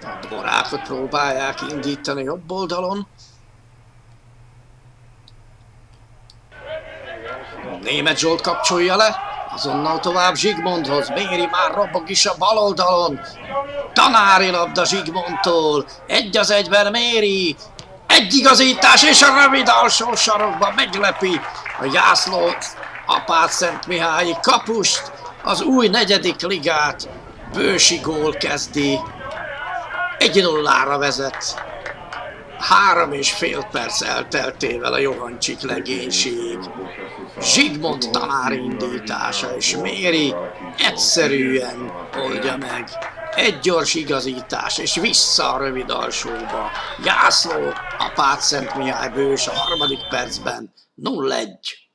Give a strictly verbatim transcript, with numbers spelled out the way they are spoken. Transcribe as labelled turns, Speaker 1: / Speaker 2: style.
Speaker 1: Borákot próbálják indítani jobb oldalon. Németh Zsolt kapcsolja le. Azonnal tovább Zsigmondhoz. Méri már robog is a bal oldalon. Tanári labda Zsigmondtól. Egy az egyben Méri. Egy igazítás és a rövid alsó sarokba meglepi a Jászlót, Apád-Szentmihályi kapust. Az új negyedik ligát Bősi gól kezdi. egy nullára vezet. Három és fél perc elteltével a Johancsik legénység. Zsigmond Tanári indítása, és Méri egyszerűen oldja meg. Egy gyors igazítás, és vissza a rövid alsóba. Jászló, Apád-Szentmihály Bős a harmadik percben nulla egy.